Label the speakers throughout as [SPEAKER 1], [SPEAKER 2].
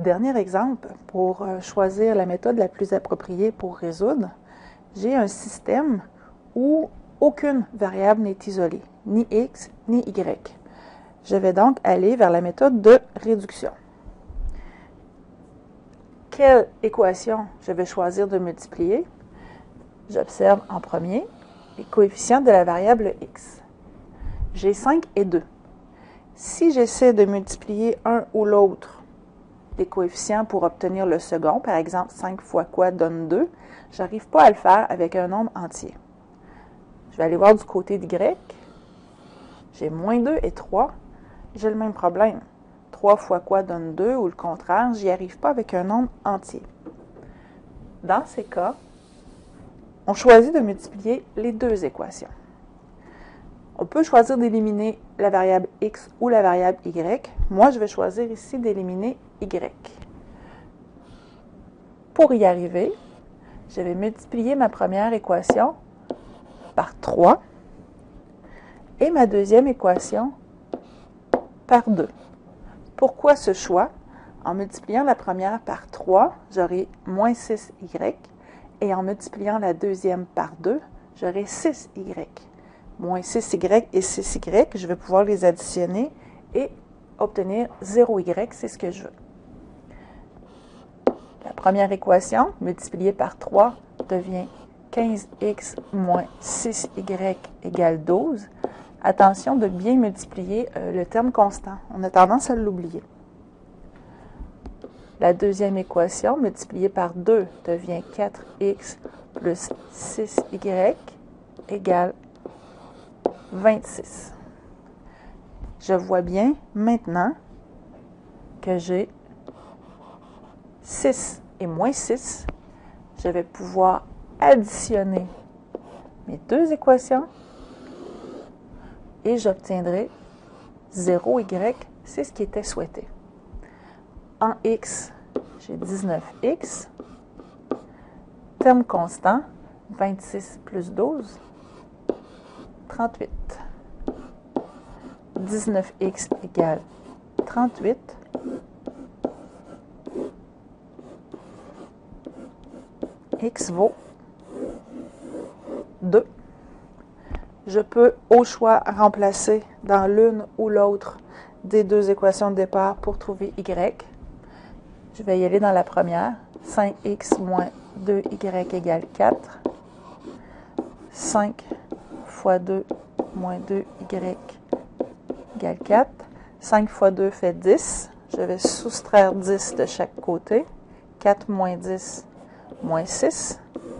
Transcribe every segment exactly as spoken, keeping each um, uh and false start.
[SPEAKER 1] dernier exemple, pour euh, choisir la méthode la plus appropriée pour résoudre, j'ai un système où aucune variable n'est isolée, ni x ni y. Je vais donc aller vers la méthode de réduction. Quelle équation je vais choisir de multiplier? J'observe en premier les coefficients de la variable x. J'ai cinq et deux. Si j'essaie de multiplier un ou l'autre des coefficients pour obtenir le second, par exemple cinq fois quoi donne deux, je n'arrive pas à le faire avec un nombre entier. Je vais aller voir du côté d'y. J'ai moins deux et trois. J'ai le même problème. trois fois quoi donne deux ou le contraire, j'y arrive pas avec un nombre entier. Dans ces cas, on choisit de multiplier les deux équations. On peut choisir d'éliminer la variable x ou la variable y. Moi, je vais choisir ici d'éliminer y. Pour y arriver, je vais multiplier ma première équation par trois et ma deuxième équation par deux. Pourquoi ce choix? En multipliant la première par trois, j'aurai moins six y, et en multipliant la deuxième par deux, j'aurai six y. Moins six y et six y, je vais pouvoir les additionner et obtenir zéro y, c'est ce que je veux. La première équation, multipliée par trois, devient quinze x moins six y égale douze. Attention de bien multiplier euh, le terme constant. On a tendance à l'oublier. La deuxième équation, multipliée par deux, devient quatre x plus six y égale vingt-six. Je vois bien maintenant que j'ai six et moins six. Je vais pouvoir additionner mes deux équations et j'obtiendrai zéro y, c'est ce qui était souhaité. En x, j'ai dix-neuf x. Terme constant, vingt-six plus douze, trente-huit. dix-neuf x égale trente-huit. X vaut deux. Je peux au choix remplacer dans l'une ou l'autre des deux équations de départ pour trouver y. Je vais y aller dans la première. cinq x moins deux y égale quatre. cinq fois deux moins deux y égale quatre. cinq fois deux fait dix. Je vais soustraire dix de chaque côté. quatre moins dix, moins six.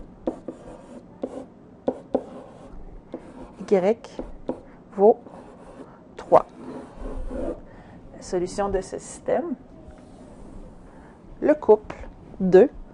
[SPEAKER 1] Y vaut trois. La solution de ce système, le couple deux